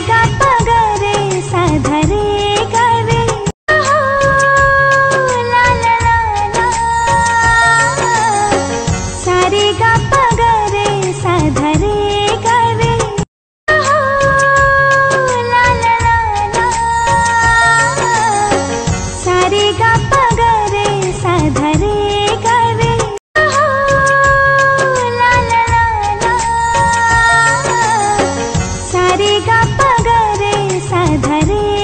गा प ग रे सा ध रे ग रे ला ला ला ला सा रे गा प ग रे सा ध रे ग रे ला ला ला ला सा रे गा प ग रे सा ध रे ग रे ला ला ला ला सा रे गा प ग रे सा ध रे